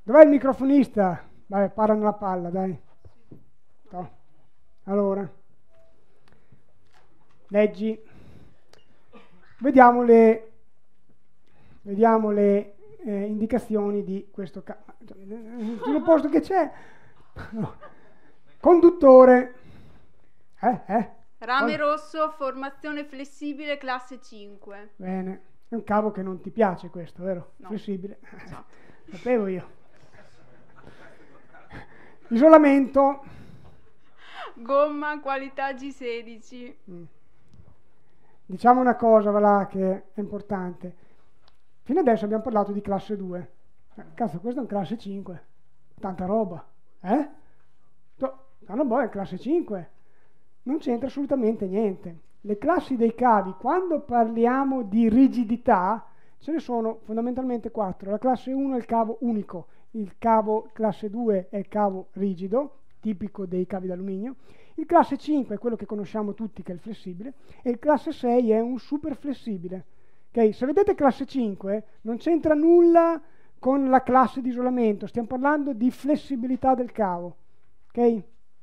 Dov'è il microfonista? Vai, parla nella palla, dai. No. Allora, leggi. Vediamo le indicazioni di questo sul posto che c'è. No. Conduttore. Rame rosso, formazione flessibile, classe 5. Bene. È un cavo che non ti piace questo, vero? No. Flessibile. No. Sapevo io. Isolamento. Gomma, qualità G16. Diciamo una cosa, va là, che è importante. Fino adesso abbiamo parlato di classe 2. Cazzo, questo è un classe 5. Tanta roba. Una boia, è classe 5. Non c'entra assolutamente niente. Le classi dei cavi, quando parliamo di rigidità, ce ne sono fondamentalmente 4. La classe 1 è il cavo unico, il cavo classe 2 è il cavo rigido, tipico dei cavi d'alluminio, il classe 5 è quello che conosciamo tutti, che è il flessibile, e il classe 6 è un super flessibile. Okay? Se vedete classe 5 non c'entra nulla con la classe di isolamento, stiamo parlando di flessibilità del cavo. Ok?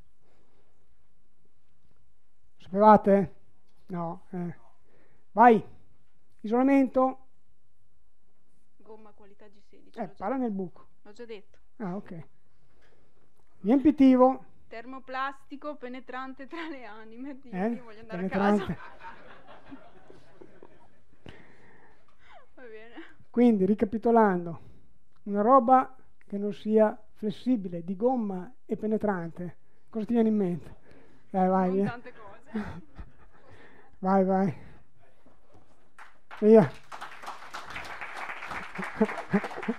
Sapevate? No. Vai. Isolamento. Gomma, qualità G16. Parla nel buco. L'ho già detto. Ah, ok. Riempitivo. Termoplastico, penetrante tra le anime. Dio, io voglio andare penetrante. a casa. Va bene. Quindi, ricapitolando, una roba che non sia flessibile, di gomma e penetrante. Cosa ti viene in mente? Vai, Non via. tante cose. Vai. Via.